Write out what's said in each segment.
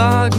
sagen,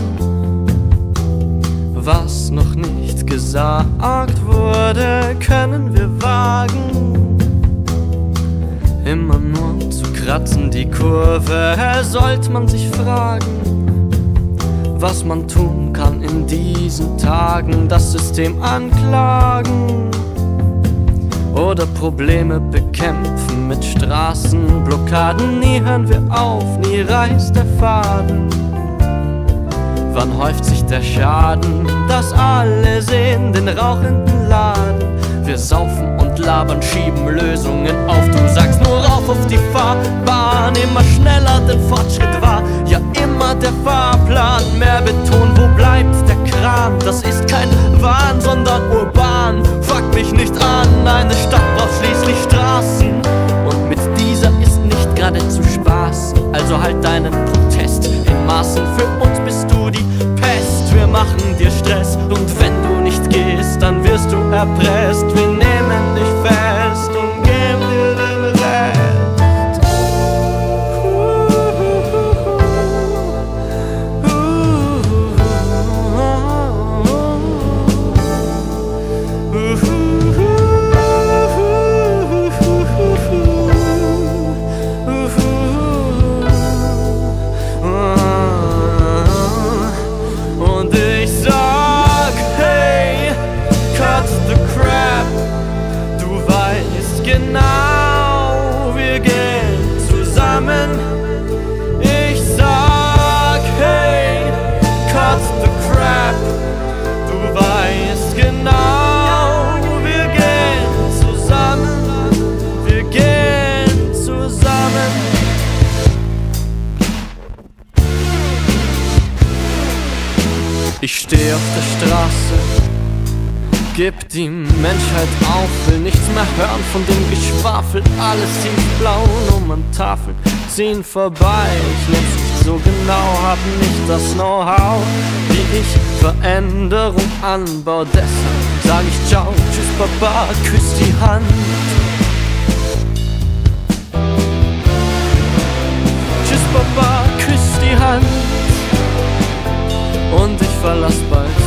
was noch nicht gesagt wurde, können wir wagen. Immer nur zu kratzen die Kurve, sollte man sich fragen, was man tun kann in diesen Tagen. Das System anklagen oder Probleme bekämpfen mit Straßenblockaden. Nie hören wir auf, nie reißt der Faden. Wann häuft sich der Schaden, dass alle sehen den rauchenden Laden? Wir saufen und labern, schieben Lösungen auf. Du sagst nur rauf auf die Fahrbahn, immer schneller den Fortschritt wahr. Ja, immer der Fahrplan, mehr Beton, wo bleibt der Kran? Das ist kein Wahn, sondern urban. Fuck mich nicht an, eine Stadt braucht schließlich Straßen, und mit dieser ist nicht gerade zu spaßen. Also halt deinen Protest in Maßen, für uns bist du die Pest. Wir machen dir Stress, und wenn du nicht gehst, dann wirst du erpresst. Wir nehmen dich fest und geben dir den Rest. Und ich sag, hey, cut the crap. Du weißt genau, wir gehen zusammen. Ich sag, hey, cut the crap. Du weißt genau, wir gehen zusammen. Wir gehen zusammen. Ich steh auf der Straße, gib die Menschheit auf, will nichts mehr hören von dem Geschwafel. Alles tiefblau, Nummern-Tafeln ziehen vorbei. Ich nehm's nicht so genau, hab nicht das Know-how, wie ich Veränderung anbau. Deshalb sag ich ciao, tschüss Baba, küss die Hand. Tschüss Baba, küss die Hand. Und ich verlass bald